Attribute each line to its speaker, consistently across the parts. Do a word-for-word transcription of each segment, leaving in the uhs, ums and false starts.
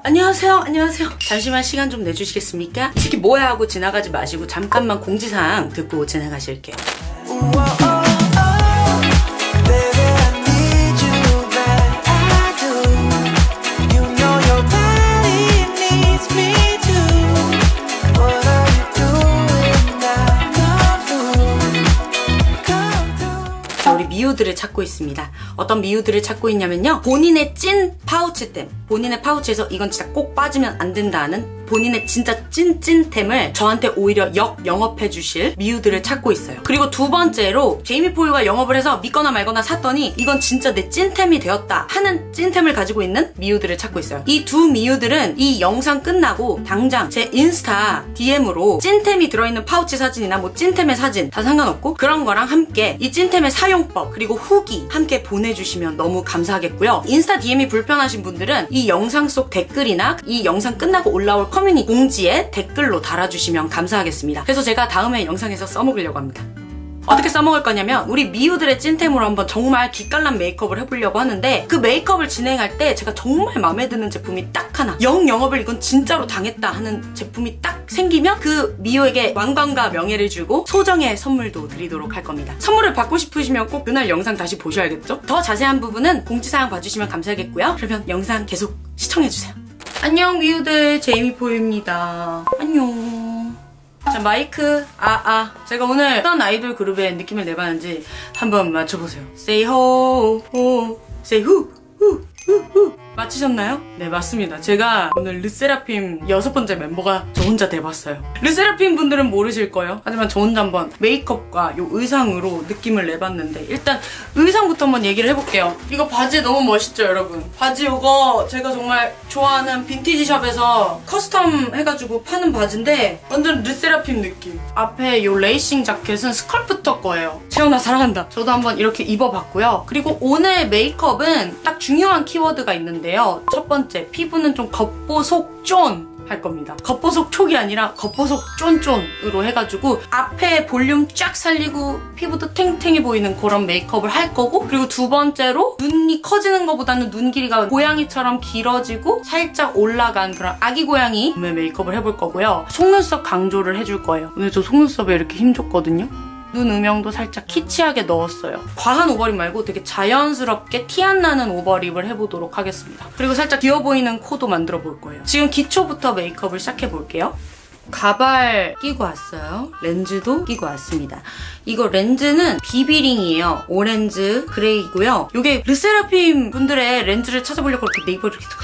Speaker 1: 안녕하세요 안녕하세요 잠시만 시간 좀 내주시겠습니까? 이 새끼 뭐야 하고 지나가지 마시고 잠깐만 공지사항 듣고 지나가실게요. 우리 미우들을 찾고 있습니다. 어떤 미우들을 찾고 있냐면요, 본인의 찐 파우치템, 본인의 파우치에서 이건 진짜 꼭 빠지면 안 된다는 본인의 진짜 찐찐템을 저한테 오히려 역 영업해 주실 미우들을 찾고 있어요. 그리고 두 번째로 제이미 포유가 영업을 해서 믿거나 말거나 샀더니 이건 진짜 내 찐템이 되었다 하는 찐템을 가지고 있는 미우들을 찾고 있어요. 이 두 미우들은 이 영상 끝나고 당장 제 인스타 디엠으로 찐템이 들어있는 파우치 사진이나 뭐 찐템의 사진 다 상관없고 그런 거랑 함께 이 찐템의 사용법 그리고 후기 함께 보내주시면 너무 감사하겠고요. 인스타 디엠이 불편하신 분들은 이 영상 속 댓글이나 이 영상 끝나고 올라올 커뮤니티 공지에 댓글로 달아주시면 감사하겠습니다. 그래서 제가 다음에 영상에서 써먹으려고 합니다. 어떻게 써먹을 거냐면 우리 미우들의 찐템으로 한번 정말 기깔난 메이크업을 해보려고 하는데, 그 메이크업을 진행할 때 제가 정말 마음에 드는 제품이 딱 하나, 영 영업을 이건 진짜로 당했다 하는 제품이 딱 생기면 그 미우에게 왕관과 명예를 주고 소정의 선물도 드리도록 할 겁니다. 선물을 받고 싶으시면 꼭 그날 영상 다시 보셔야겠죠? 더 자세한 부분은 공지사항 봐주시면 감사하겠고요. 그러면 영상 계속 시청해주세요. 안녕 미우들, 제이미 포유입니다. 안녕. 자, 마이크 아아 제가 오늘 어떤 아이돌 그룹의 느낌을 내봤는지 한번 맞춰보세요. Say ho, ho, say hu, hu, hu, hu. 맞히셨나요? 네, 맞습니다. 제가 오늘 르세라핌 여섯 번째 멤버가 저 혼자 돼봤어요. 르세라핌 분들은 모르실 거예요. 하지만 저 혼자 한번 메이크업과 요 의상으로 느낌을 내봤는데, 일단 의상부터 한번 얘기를 해볼게요. 이거 바지 너무 멋있죠, 여러분? 바지 이거 제가 정말 좋아하는 빈티지 샵에서 커스텀 해가지고 파는 바지인데 완전 르세라핌 느낌. 앞에 요 레이싱 자켓은 스컬프터 거예요. 채연아 사랑한다. 저도 한번 이렇게 입어봤고요. 그리고 오늘 메이크업은 딱 중요한 키워드가 있는데 첫 번째, 피부는 좀 겉보속 쫀 할 겁니다. 겉보속 촉이 아니라 겉보속 쫀쫀으로 해가지고 앞에 볼륨 쫙 살리고 피부도 탱탱해 보이는 그런 메이크업을 할 거고, 그리고 두 번째로 눈이 커지는 것보다는 눈 길이가 고양이처럼 길어지고 살짝 올라간 그런 아기 고양이 메이크업을 해볼 거고요. 속눈썹 강조를 해줄 거예요. 오늘 저 속눈썹에 이렇게 힘줬거든요. 눈 음영도 살짝 키치하게 넣었어요. 과한 오버립 말고 되게 자연스럽게 티 안 나는 오버립을 해보도록 하겠습니다. 그리고 살짝 귀여워 보이는 코도 만들어 볼 거예요. 지금 기초부터 메이크업을 시작해 볼게요. 가발 끼고 왔어요. 렌즈도 끼고 왔습니다. 이거 렌즈는 비비링이에요. 오렌지 그레이고요. 이게 르세라핌 분들의 렌즈를 찾아보려고 이렇게 네이버를 이렇게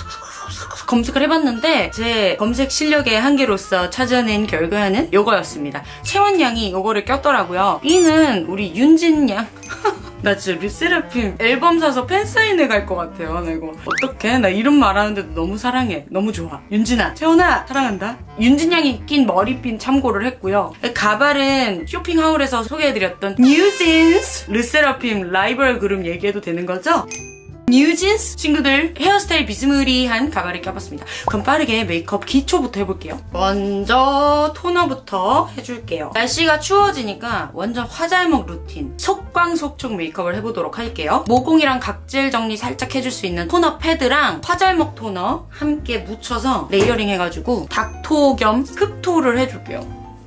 Speaker 1: 검색을 해봤는데 제 검색 실력의 한계로서 찾아낸 결과는 이거였습니다. 채원양이 이거를 꼈더라고요. B는 우리 윤진양. 나 진짜 르세라핌 앨범 사서 팬사인회 갈 것 같아요. 나 이거 어떡해? 나 이름 말하는데도 너무 사랑해. 너무 좋아. 윤진아, 채원아 사랑한다. 윤진양이 낀 머리핀 참고를 했고요. 가발은 쇼핑하울에서 소개해드렸던 뉴진스 르세라핌 라이벌 그룹 얘기해도 되는 거죠? 뉴진스 친구들 헤어스타일 비스무리한 가발을 껴봤습니다. 그럼 빠르게 메이크업 기초부터 해볼게요. 먼저 토너부터 해줄게요. 날씨가 추워지니까 완전 화잘먹 루틴 속광속촉 메이크업을 해보도록 할게요. 모공이랑 각질 정리 살짝 해줄 수 있는 토너 패드랑 화잘먹 토너 함께 묻혀서 레이어링 해가지고 닥토 겸 흡토를 해줄게요.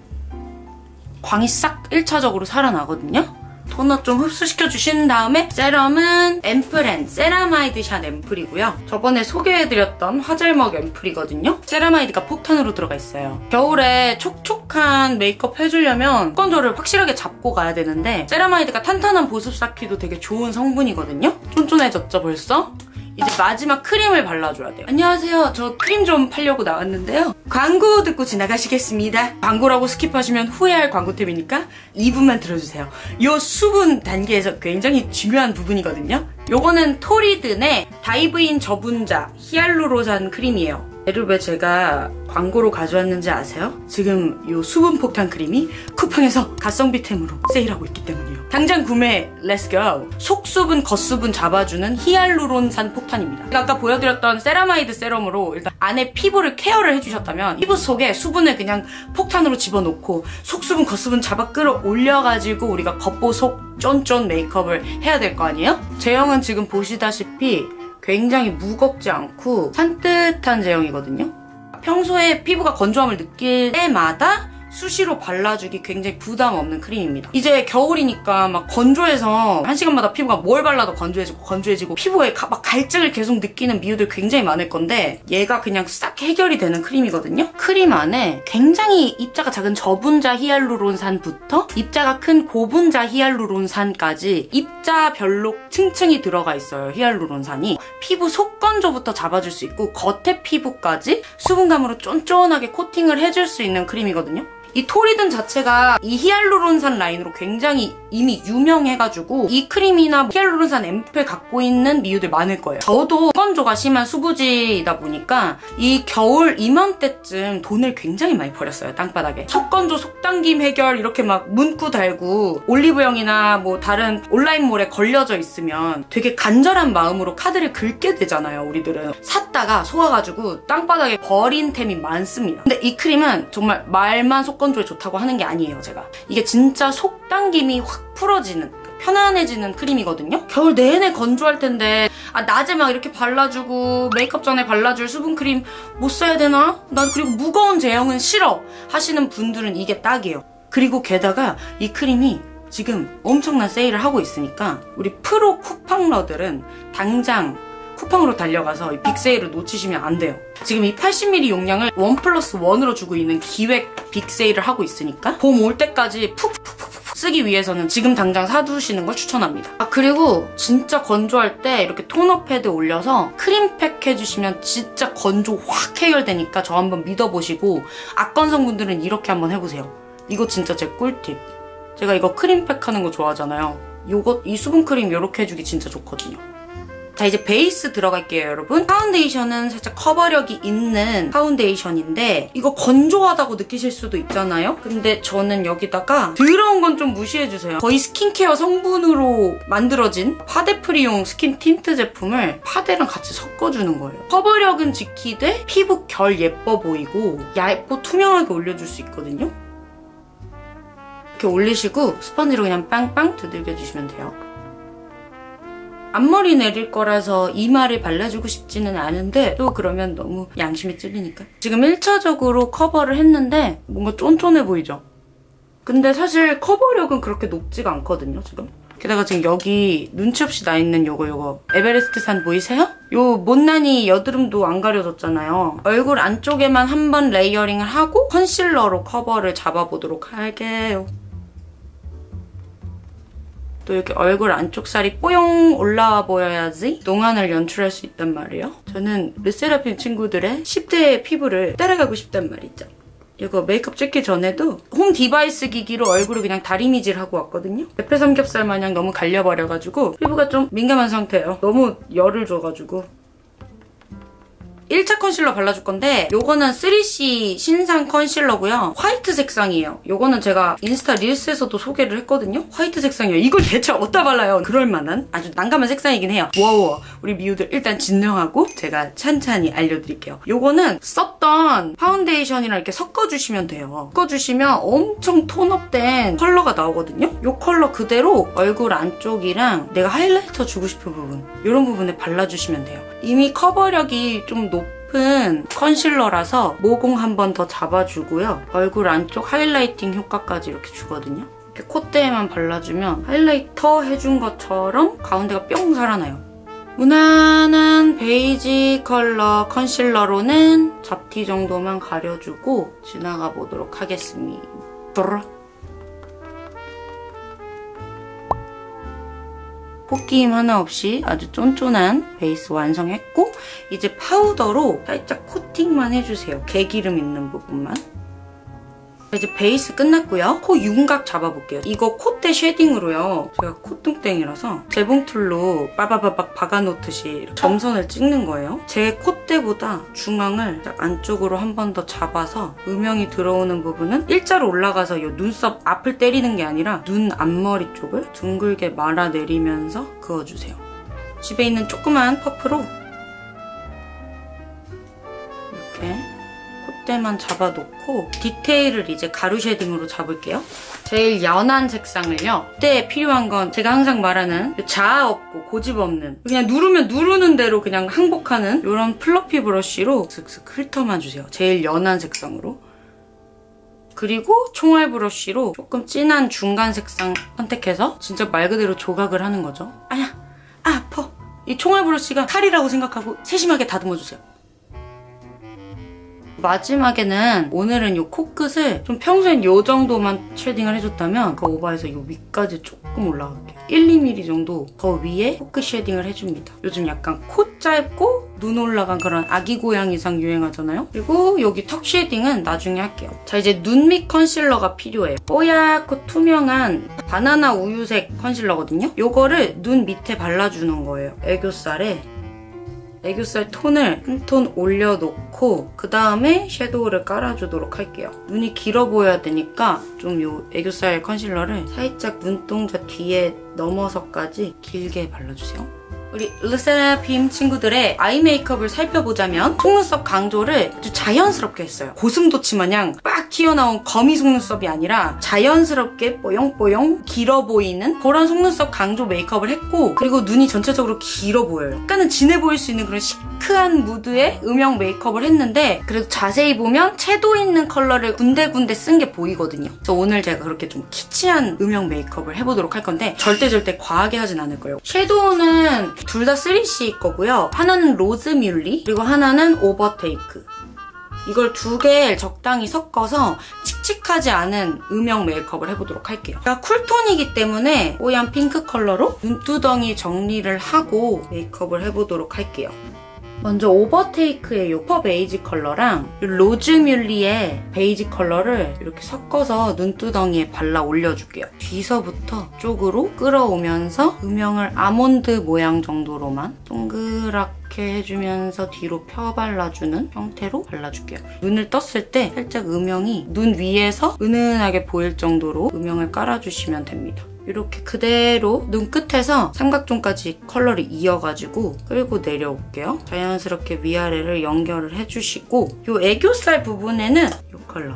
Speaker 1: 광이 싹 일 차적으로 살아나거든요. 토너 좀 흡수시켜 주신 다음에 세럼은 앰플앤 세라마이드 샷 앰플이고요. 저번에 소개해드렸던 화잘먹 앰플이거든요. 세라마이드가 폭탄으로 들어가 있어요. 겨울에 촉촉한 메이크업 해주려면 건조를 확실하게 잡고 가야 되는데 세라마이드가 탄탄한 보습 쌓기도 되게 좋은 성분이거든요. 쫀쫀해졌죠 벌써? 이제 마지막 크림을 발라줘야 돼요. 안녕하세요. 저 크림 좀 팔려고 나왔는데요. 광고 듣고 지나가시겠습니다. 광고라고 스킵하시면 후회할 광고템이니까 이 부분만 들어주세요. 요 수분 단계에서 굉장히 중요한 부분이거든요. 요거는 토리든의 다이브인 저분자 히알루로산 크림이에요. 얘를 왜 제가 광고로 가져왔는지 아세요? 지금 이 수분 폭탄 크림이 쿠팡에서 가성비템으로 세일하고 있기 때문이에요. 당장 구매 렛츠고! 속수분, 겉수분 잡아주는 히알루론산 폭탄입니다. 제가 아까 보여드렸던 세라마이드 세럼으로 일단 안에 피부를 케어를 해주셨다면 피부 속에 수분을 그냥 폭탄으로 집어넣고 속수분, 겉수분 잡아 끌어올려가지고 우리가 겉보속 쫀쫀 메이크업을 해야 될 거 아니에요? 제형은 지금 보시다시피 굉장히 무겁지 않고 산뜻한 제형이거든요. 평소에 피부가 건조함을 느낄 때마다 수시로 발라주기 굉장히 부담 없는 크림입니다. 이제 겨울이니까 막 건조해서 한 시간마다 피부가 뭘 발라도 건조해지고 건조해지고 피부에 가, 막 갈증을 계속 느끼는 미우들 굉장히 많을 건데 얘가 그냥 싹 해결이 되는 크림이거든요. 크림 안에 굉장히 입자가 작은 저분자 히알루론산부터 입자가 큰 고분자 히알루론산까지 입자별로 층층이 들어가 있어요. 히알루론산이 피부 속건조부터 잡아줄 수 있고 겉에 피부까지 수분감으로 쫀쫀하게 코팅을 해줄 수 있는 크림이거든요. 이 토리든 자체가 이 히알루론산 라인으로 굉장히 이미 유명해가지고 이 크림이나 히알루론산 앰플 갖고 있는 미우들 많을 거예요. 저도 건조가 심한 수부지이다 보니까 이 겨울 이맘때쯤 돈을 굉장히 많이 버렸어요. 땅바닥에. 속건조 속당김 해결 이렇게 막 문구 달고 올리브영이나 뭐 다른 온라인몰에 걸려져 있으면 되게 간절한 마음으로 카드를 긁게 되잖아요. 우리들은. 샀다가 속아가지고 땅바닥에 버린 템이 많습니다. 근데 이 크림은 정말 말만 속 건조에 좋다고 하는 게 아니에요, 제가. 이게 진짜 속당김이 확 풀어지는, 편안해지는 크림이거든요? 겨울 내내 건조할 텐데 아 낮에 막 이렇게 발라주고 메이크업 전에 발라줄 수분크림 못 써야 되나? 난 그리고 무거운 제형은 싫어! 하시는 분들은 이게 딱이에요. 그리고 게다가 이 크림이 지금 엄청난 세일을 하고 있으니까 우리 프로 쿠팡러들은 당장 쿠팡으로 달려가서 이 빅세일을 놓치시면 안 돼요. 지금 이 팔십 밀리리터 용량을 원 플러스 원으로 주고 있는 기획 빅세일을 하고 있으니까 봄 올 때까지 푹푹푹 쓰기 위해서는 지금 당장 사두시는 걸 추천합니다. 아 그리고 진짜 건조할 때 이렇게 토너 패드 올려서 크림팩 해주시면 진짜 건조 확 해결되니까 저 한번 믿어보시고 악건성분들은 이렇게 한번 해보세요. 이거 진짜 제 꿀팁. 제가 이거 크림팩 하는 거 좋아하잖아요. 요거 이 수분크림 이렇게 해주기 진짜 좋거든요. 자 이제 베이스 들어갈게요 여러분. 파운데이션은 살짝 커버력이 있는 파운데이션인데 이거 건조하다고 느끼실 수도 있잖아요. 근데 저는 여기다가 더러운 건 좀 무시해주세요. 거의 스킨케어 성분으로 만들어진 파데프리용 스킨 틴트 제품을 파데랑 같이 섞어주는 거예요. 커버력은 지키되 피부 결 예뻐 보이고 얇고 투명하게 올려줄 수 있거든요. 이렇게 올리시고 스펀지로 그냥 빵빵 두들겨주시면 돼요. 앞머리 내릴 거라서 이마를 발라주고 싶지는 않은데 또 그러면 너무 양심이 찔리니까. 지금 일 차적으로 커버를 했는데 뭔가 쫀쫀해 보이죠? 근데 사실 커버력은 그렇게 높지가 않거든요, 지금. 게다가 지금 여기 눈치 없이 나 있는 요거 요거 에베레스트산 보이세요? 요 못난이 여드름도 안 가려졌잖아요. 얼굴 안쪽에만 한번 레이어링을 하고 컨실러로 커버를 잡아보도록 할게요. 또 이렇게 얼굴 안쪽 살이 뽀용 올라와 보여야지 농안을 연출할 수 있단 말이에요. 저는 르세라핌 친구들의 십 대의 피부를 따라가고 싶단 말이죠. 이거 메이크업 찍기 전에도 홈 디바이스 기기로 얼굴을 그냥 다리미질하고 왔거든요. 대패 삼겹살 마냥 너무 갈려버려가지고 피부가 좀 민감한 상태예요. 너무 열을 줘가지고. 일 차 컨실러 발라줄 건데 요거는 쓰리씨 신상 컨실러고요. 화이트 색상이에요. 요거는 제가 인스타 릴스에서도 소개를 했거든요. 화이트 색상이에요. 이걸 대체 어디다 발라요? 그럴만한 아주 난감한 색상이긴 해요. 워워 우리 미우들 일단 진정하고 제가 찬찬히 알려드릴게요. 요거는 썼던 파운데이션이랑 이렇게 섞어주시면 돼요. 섞어주시면 엄청 톤업된 컬러가 나오거든요. 요 컬러 그대로 얼굴 안쪽이랑 내가 하이라이터 주고 싶은 부분 이런 부분에 발라주시면 돼요. 이미 커버력이 좀 높은 컨실러라서 모공 한 번 더 잡아주고요. 얼굴 안쪽 하이라이팅 효과까지 이렇게 주거든요. 이렇게 콧대에만 발라주면 하이라이터 해준 것처럼 가운데가 뿅 살아나요. 무난한 베이지 컬러 컨실러로는 잡티 정도만 가려주고 지나가 보도록 하겠습니다. 콧기임 하나 없이 아주 쫀쫀한 베이스 완성했고 이제 파우더로 살짝 코팅만 해주세요. 개기름 있는 부분만. 이제 베이스 끝났고요. 코 윤곽 잡아볼게요. 이거 콧대 쉐딩으로요. 제가 콧등땡이라서 재봉틀로 빠바바박 박아놓듯이 점선을 찍는 거예요. 제 콧대보다 중앙을 안쪽으로 한 번 더 잡아서 음영이 들어오는 부분은 일자로 올라가서 이 눈썹 앞을 때리는 게 아니라 눈 앞머리 쪽을 둥글게 말아내리면서 그어주세요. 집에 있는 조그만 퍼프로 이렇게 콧대만 잡아놓고 디테일을 이제 가루 쉐딩으로 잡을게요. 제일 연한 색상을요. 이때 필요한 건 제가 항상 말하는 자아 없고 고집 없는 그냥 누르면 누르는 대로 그냥 항복하는 이런 플러피 브러쉬로 슥슥 훑어만 주세요. 제일 연한 색상으로. 그리고 총알 브러쉬로 조금 진한 중간 색상 선택해서 진짜 말 그대로 조각을 하는 거죠. 아야! 아, 아파! 이 총알 브러쉬가 칼이라고 생각하고 세심하게 다듬어주세요. 마지막에는 오늘은 이 코끝을 좀 평소엔 이 정도만 쉐딩을 해줬다면 그 오버해서 이 위까지 조금 올라갈게요. 일, 이 밀리미터 정도 더 위에 코끝 쉐딩을 해줍니다. 요즘 약간 코 짧고 눈 올라간 그런 아기 고양이상 유행하잖아요. 그리고 여기 턱 쉐딩은 나중에 할게요. 자, 이제 눈 밑 컨실러가 필요해요. 뽀얗고 투명한 바나나 우유색 컨실러거든요. 요거를 눈 밑에 발라주는 거예요. 애교살에. 애교살 톤을 한 톤 올려놓고 그 다음에 섀도우를 깔아주도록 할게요. 눈이 길어 보여야 되니까 좀 요 애교살 컨실러를 살짝 눈동자 뒤에 넘어서까지 길게 발라주세요. 우리 르세라핌 친구들의 아이 메이크업을 살펴보자면 속눈썹 강조를 아주 자연스럽게 했어요. 고슴도치 마냥 빡 튀어나온 거미 속눈썹이 아니라 자연스럽게 뽀용뽀용 길어 보이는 그런 속눈썹 강조 메이크업을 했고, 그리고 눈이 전체적으로 길어 보여요. 약간은 진해 보일 수 있는 그런 시크한 무드의 음영 메이크업을 했는데 그래도 자세히 보면 채도 있는 컬러를 군데군데 쓴 게 보이거든요. 그래서 오늘 제가 그렇게 좀 키치한 음영 메이크업을 해보도록 할 건데 절대 절대 과하게 하진 않을 거예요. 섀도우는 둘 다 쓰리씨 거고요. 하나는 로즈뮬리 그리고 하나는 오버테이크. 이걸 두 개 적당히 섞어서 칙칙하지 않은 음영 메이크업을 해보도록 할게요. 제가 쿨톤이기 때문에 뽀얀 핑크 컬러로 눈두덩이 정리를 하고 메이크업을 해보도록 할게요. 먼저 오버테이크의 이 퍼 베이지 컬러랑 로즈뮬리의 베이지 컬러를 이렇게 섞어서 눈두덩이에 발라 올려줄게요. 뒤서부터 쪽으로 끌어오면서 음영을 아몬드 모양 정도로만 동그랗게 해주면서 뒤로 펴 발라주는 형태로 발라줄게요. 눈을 떴을 때 살짝 음영이 눈 위에서 은은하게 보일 정도로 음영을 깔아주시면 됩니다. 이렇게 그대로 눈끝에서 삼각존까지 컬러를 이어가지고 끌고 내려올게요. 자연스럽게 위아래를 연결을 해주시고 이 애교살 부분에는 이 컬러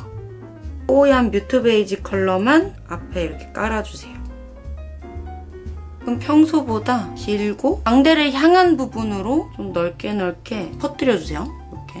Speaker 1: 뽀얀 뮤트 베이지 컬러만 앞에 이렇게 깔아주세요. 그럼 평소보다 길고 광대를 향한 부분으로 좀 넓게 넓게 퍼뜨려주세요. 이렇게.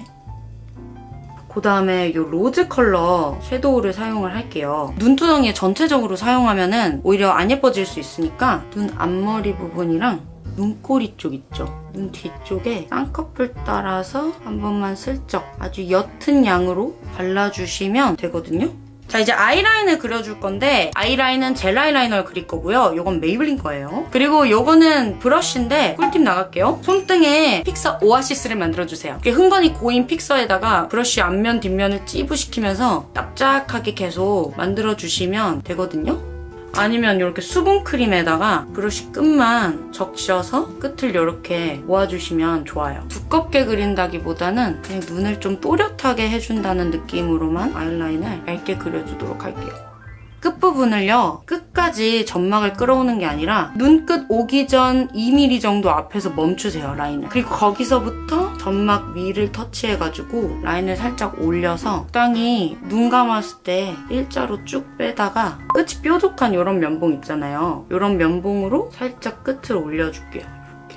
Speaker 1: 그 다음에 이 로즈 컬러 섀도우를 사용을 할게요. 눈두덩이에 전체적으로 사용하면 오히려 안 예뻐질 수 있으니까 눈 앞머리 부분이랑 눈꼬리 쪽 있죠? 눈 뒤쪽에 쌍꺼풀 따라서 한 번만 슬쩍 아주 옅은 양으로 발라주시면 되거든요. 자, 이제 아이라인을 그려줄 건데 아이라인은 젤 아이라이너를 그릴 거고요. 이건 메이블린 거예요. 그리고 이거는 브러쉬인데 꿀팁 나갈게요. 손등에 픽서 오아시스를 만들어주세요. 이렇게 흥건히 고인 픽서에다가 브러쉬 앞면 뒷면을 찌부시키면서 납작하게 계속 만들어주시면 되거든요. 아니면 이렇게 수분크림에다가 브러쉬 끝만 적셔서 끝을 이렇게 모아주시면 좋아요. 두껍게 그린다기보다는 그냥 눈을 좀 또렷하게 해준다는 느낌으로만 아이라인을 얇게 그려주도록 할게요. 끝부분을요, 끝까지 점막을 끌어오는 게 아니라 눈끝 오기 전 이 밀리미터 정도 앞에서 멈추세요, 라인을. 그리고 거기서부터 점막 위를 터치해가지고 라인을 살짝 올려서 적당히 눈 감았을 때 일자로 쭉 빼다가 끝이 뾰족한 이런 면봉 있잖아요. 이런 면봉으로 살짝 끝을 올려줄게요.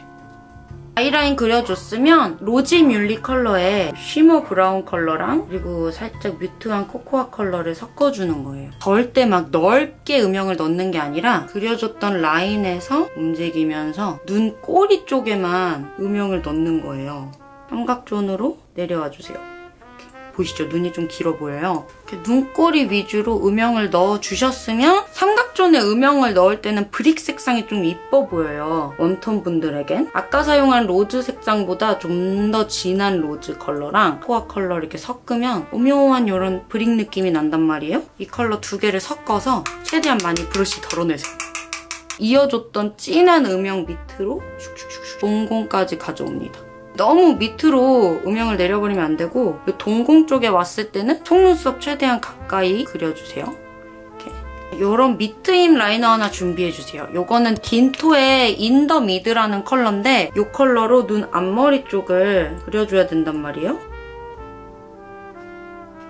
Speaker 1: 아이라인 그려줬으면 로즈뮬리 컬러의 쉬머 브라운 컬러랑 그리고 살짝 뮤트한 코코아 컬러를 섞어주는 거예요. 절대 막 넓게 음영을 넣는 게 아니라 그려줬던 라인에서 움직이면서 눈 꼬리 쪽에만 음영을 넣는 거예요. 삼각존으로 내려와 주세요. 보이시죠? 눈이 좀 길어 보여요. 이렇게 눈꼬리 위주로 음영을 넣어주셨으면 삼각존에 음영을 넣을 때는 브릭 색상이 좀 이뻐 보여요. 웜톤 분들에겐. 아까 사용한 로즈 색상보다 좀 더 진한 로즈 컬러랑 코아 컬러 이렇게 섞으면 오묘한 이런 브릭 느낌이 난단 말이에요. 이 컬러 두 개를 섞어서 최대한 많이 브러쉬 덜어내세요. 이어줬던 진한 음영 밑으로 슉슉슉슉 동공까지 가져옵니다. 너무 밑으로 음영을 내려버리면 안 되고 이 동공 쪽에 왔을 때는 속눈썹 최대한 가까이 그려주세요. 이렇게. 이런 미트임 라이너 하나 준비해주세요. 이거는 딘토의 인 더 미드라는 컬러인데 이 컬러로 눈 앞머리 쪽을 그려줘야 된단 말이에요.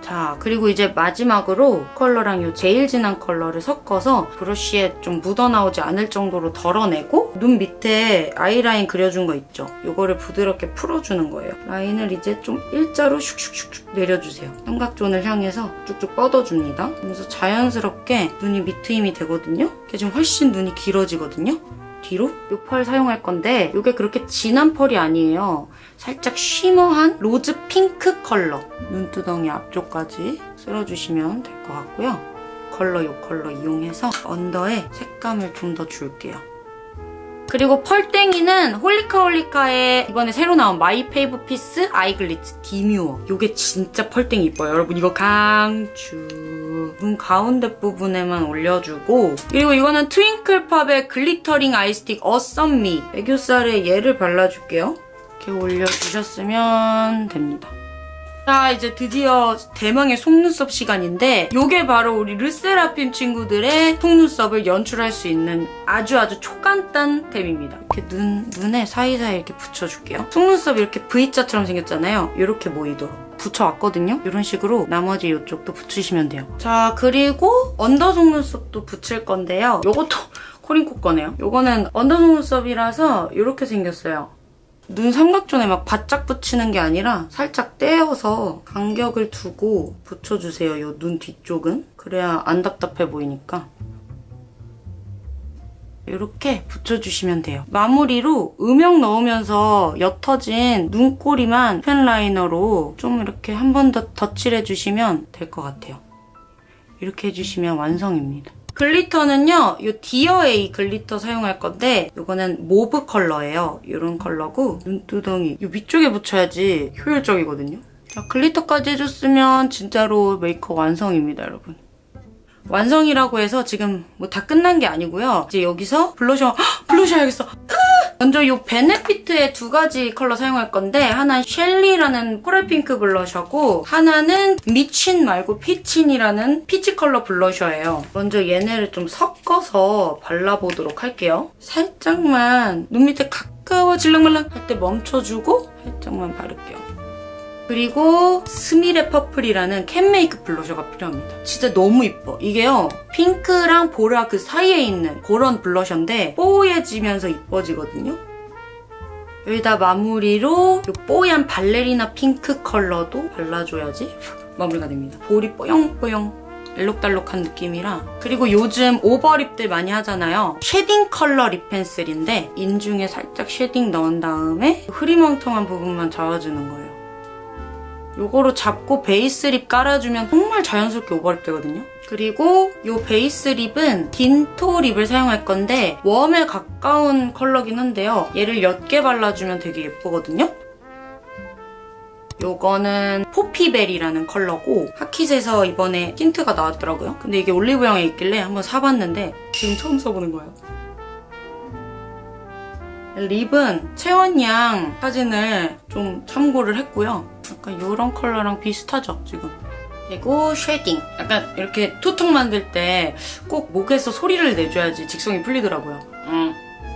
Speaker 1: 자, 그리고 이제 마지막으로 컬러랑 이 제일 진한 컬러를 섞어서 브러쉬에 좀 묻어나오지 않을 정도로 덜어내고 눈 밑에 아이라인 그려준 거 있죠? 이거를 부드럽게 풀어주는 거예요. 라인을 이제 좀 일자로 슉슉슉슉 내려주세요. 삼각존을 향해서 쭉쭉 뻗어줍니다. 그러면서 자연스럽게 눈이 밑트임이 되거든요? 이게 지금 훨씬 눈이 길어지거든요? 뒤로 이 펄 사용할 건데 이게 그렇게 진한 펄이 아니에요. 살짝 쉬머한 로즈 핑크 컬러. 눈두덩이 앞쪽까지 쓸어주시면 될 것 같고요. 컬러 이 컬러 이용해서 언더에 색감을 좀 더 줄게요. 그리고 펄땡이는 홀리카홀리카의 이번에 새로 나온 마이 페이브 피스 아이 글리츠 디뮤어. 이게 진짜 펄땡이 이뻐요. 여러분 이거 강추. 눈 가운데 부분에만 올려주고, 그리고 이거는 트윙클팝의 글리터링 아이스틱 어썸미. 애교살에 얘를 발라줄게요. 이렇게 올려주셨으면 됩니다. 자, 이제 드디어 대망의 속눈썹 시간인데 이게 바로 우리 르세라핌 친구들의 속눈썹을 연출할 수 있는 아주 아주 초간단템입니다. 이렇게 눈, 눈에 사이사이 이렇게 붙여줄게요. 속눈썹이 이렇게 V자처럼 생겼잖아요. 이렇게 보이도록 붙여왔거든요. 이런 식으로 나머지 이쪽도 붙이시면 돼요. 자, 그리고 언더 속눈썹도 붙일 건데요. 이것도 코링코 거네요. 이거는 언더 속눈썹이라서 이렇게 생겼어요. 눈 삼각존에 막 바짝 붙이는 게 아니라 살짝 떼어서 간격을 두고 붙여주세요. 이 눈 뒤쪽은. 그래야 안 답답해 보이니까. 이렇게 붙여주시면 돼요. 마무리로 음영 넣으면서 옅어진 눈꼬리만 펜 라이너로 좀 이렇게 한 번 더 덧칠해주시면 될 것 같아요. 이렇게 해주시면 완성입니다. 글리터는요, 이 디어에이 글리터 사용할 건데 이거는 모브 컬러예요. 이런 컬러고 눈두덩이 이 위쪽에 붙여야지 효율적이거든요. 자, 글리터까지 해줬으면 진짜로 메이크업 완성입니다, 여러분. 완성이라고 해서 지금 뭐 다 끝난 게 아니고요. 이제 여기서 블러셔, 헉, 블러셔 해야겠어. 먼저 이 베네피트의 두 가지 컬러 사용할 건데 하나는 셸리라는 코랄핑크 블러셔고 하나는 미친 말고 피친이라는 피치 컬러 블러셔예요. 먼저 얘네를 좀 섞어서 발라보도록 할게요. 살짝만 눈 밑에 가까워질랑말랑 할 때 멈춰주고 살짝만 바를게요. 그리고 스미레 퍼플이라는 캔메이크 블러셔가 필요합니다. 진짜 너무 이뻐. 이게요, 핑크랑 보라 그 사이에 있는 그런 블러셔인데 뽀얘지면서 이뻐지거든요. 여기다 마무리로 이 뽀얀 발레리나 핑크 컬러도 발라줘야지 마무리가 됩니다. 볼이 뽀용뽀용 알록달록한 느낌이라. 그리고 요즘 오버립들 많이 하잖아요. 쉐딩 컬러 립 펜슬인데 인중에 살짝 쉐딩 넣은 다음에 흐리멍텅한 부분만 잡아주는 거예요. 요거로 잡고 베이스 립 깔아주면 정말 자연스럽게 오버립 되거든요. 그리고 이 베이스 립은 딘토 립을 사용할 건데 웜에 가까운 컬러긴 한데요. 얘를 옅게 발라주면 되게 예쁘거든요. 요거는 포피벨이라는 컬러고 하킷에서 이번에 틴트가 나왔더라고요. 근데 이게 올리브영에 있길래 한번 사봤는데 지금 처음 써보는 거예요. 립은 채원양 사진을 좀 참고를 했고요. 약간 이런 컬러랑 비슷하죠, 지금. 그리고 쉐딩. 약간 이렇게 투턱 만들 때 꼭 목에서 소리를 내줘야지 직성이 풀리더라고요. 음.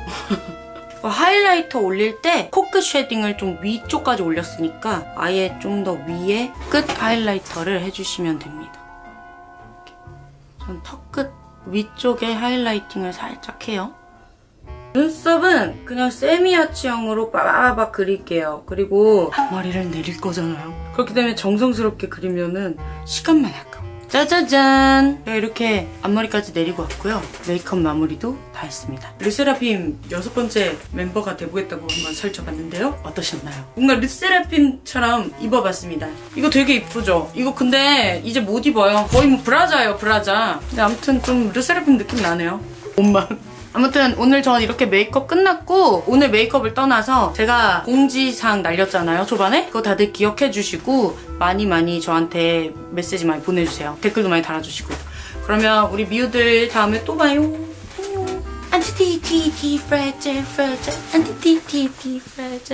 Speaker 1: 하이라이터 올릴 때 코끝 쉐딩을 좀 위쪽까지 올렸으니까 아예 좀 더 위에 끝 하이라이터를 해주시면 됩니다. 전 턱끝 위쪽에 하이라이팅을 살짝 해요. 눈썹은 그냥 세미아치형으로 빠바바박 그릴게요. 그리고 앞머리를 내릴 거잖아요. 그렇기 때문에 정성스럽게 그리면은 시간만 아까워. 짜자잔! 이렇게 앞머리까지 내리고 왔고요. 메이크업 마무리도 다 했습니다. 르세라핌 여섯 번째 멤버가 돼보겠다고 한번 설쳐봤는데요. 어떠셨나요? 뭔가 르세라핌처럼 입어봤습니다. 이거 되게 이쁘죠? 이거 근데 이제 못 입어요. 거의 뭐 브라자예요, 브라자. 근데 아무튼 좀 르세라핌 느낌 나네요. 옷만. 아무튼 오늘 전 이렇게 메이크업 끝났고 오늘 메이크업을 떠나서 제가 공지사항 날렸잖아요, 초반에? 그거 다들 기억해주시고 많이 많이 저한테 메시지 많이 보내주세요. 댓글도 많이 달아주시고. 그러면 우리 미우들 다음에 또 봐요. 안녕. 안티티티티 프레젤 프레젤 안티티티티 프레젤